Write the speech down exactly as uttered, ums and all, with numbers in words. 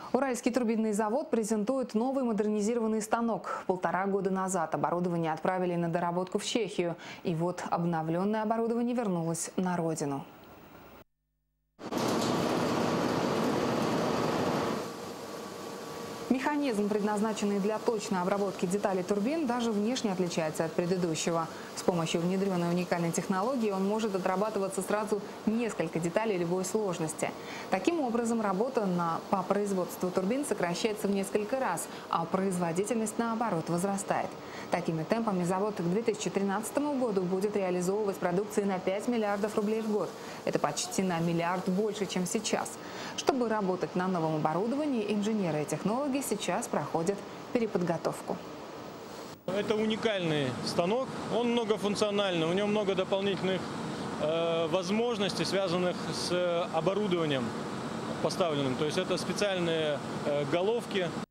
Уральский турбинный завод презентует новый модернизированный станок. Полтора года назад оборудование отправили на доработку в Чехию. И вот обновленное оборудование вернулось на родину. Механизм, предназначенный для точной обработки деталей турбин, даже внешне отличается от предыдущего. С помощью внедренной уникальной технологии он может отрабатываться сразу несколько деталей любой сложности. Таким образом, работа на, по производству турбин сокращается в несколько раз, а производительность, наоборот, возрастает. Такими темпами завод к две тысячи тринадцатому году будет реализовывать продукции на пять миллиардов рублей в год. Это почти на миллиард больше, чем сейчас. Чтобы работать на новом оборудовании, инженеры и технологи сейчас проходят переподготовку. Это уникальный станок, он многофункциональный, у него много дополнительных э, возможностей, связанных с оборудованием поставленным. То есть это специальные э, головки,